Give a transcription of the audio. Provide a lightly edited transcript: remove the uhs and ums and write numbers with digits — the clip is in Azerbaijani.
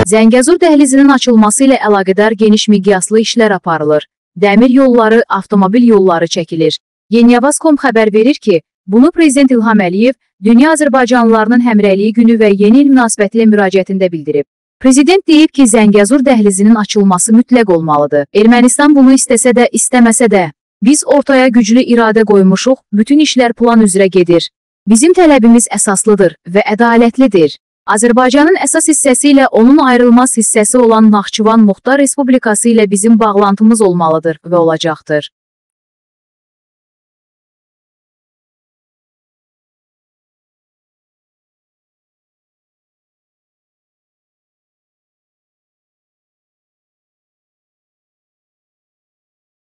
Zəngəzur dəhlizinin açılması ilə əlaqədar geniş miqyaslı işlər aparılır. Dəmir yolları, avtomobil yolları çəkilir. Yeniyavaz.com xəbər verir ki, bunu Prezident İlham Əliyev Dünya Azərbaycanlılarının Həmrəyliyi günü və yeni il münasibətilə müraciətində bildirib. Prezident deyib ki, Zəngəzur dəhlizinin açılması mütləq olmalıdır. Ermənistan bunu istəsə də, istəməsə də, biz ortaya güclü iradə qoymuşuq, bütün işlər plan üzrə gedir. Bizim tələbimiz əsaslıdır və ədalətlidir. Azərbaycanın əsas hissəsi ilə onun ayrılmaz hissəsi olan Naxçıvan Muxtar Respublikası ilə bizim bağlantımız olmalıdır və olacaqdır.